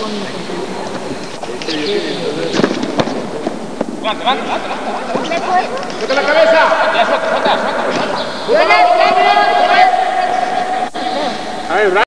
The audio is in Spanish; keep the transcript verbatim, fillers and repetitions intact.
Levanta, levanta, levanta, levanta. ¡Toca la cabeza! Ya, suelta, suelta, suelta. A ver,